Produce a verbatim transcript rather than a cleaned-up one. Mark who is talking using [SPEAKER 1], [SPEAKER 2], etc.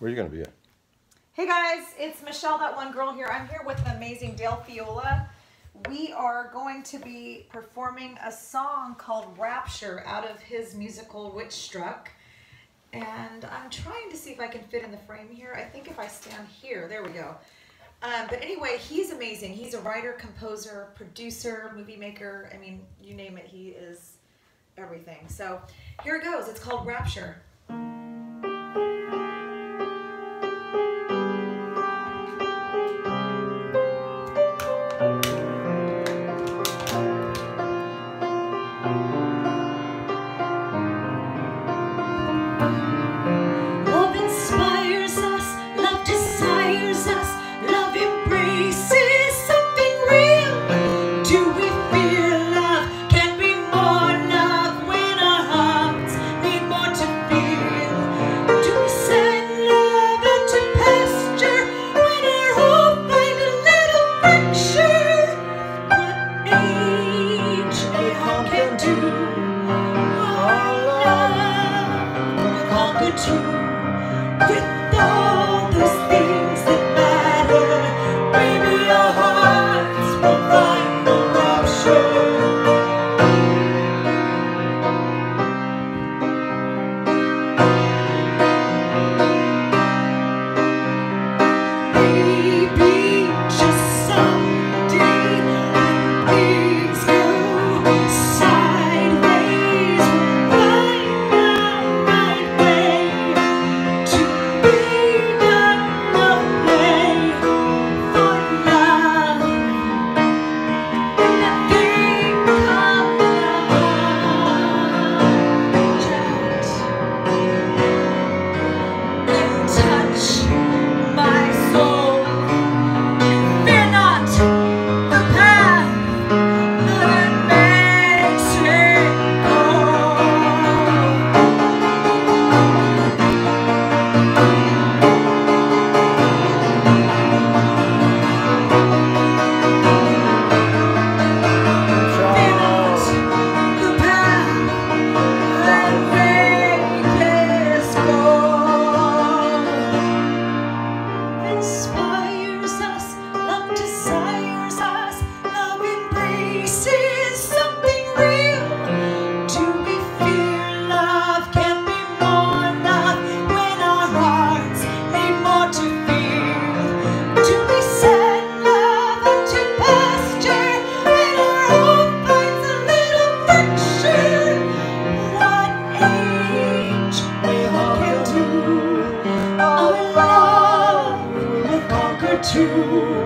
[SPEAKER 1] Where are you going to be at?
[SPEAKER 2] Hey guys, it's Michelle, that one girl here. I'm here with the amazing Dale Fiola. We are going to be performing a song called Rapture out of his musical Witch Struck. And I'm trying to see if I can fit in the frame here. I think if I stand here, there we go. Um, but anyway, he's amazing. He's a writer, composer, producer, movie maker. I mean, you name it, he is everything. So here it goes. It's called Rapture.
[SPEAKER 3] With all those things that matter, maybe our hearts will find the rapture. Maybe just someday when things go sideways, we'll find the right way to make another play for love. And think of love and touch my soul. Fear not the path that makes it go. Fear not the path that makes us go. Inspires us, love desires us, love embraces something real. Do we fear love can be more love when our hearts need more to feel? Do we send love into pasture when our hope finds a little friction? What age we all can do, our love will conquer too.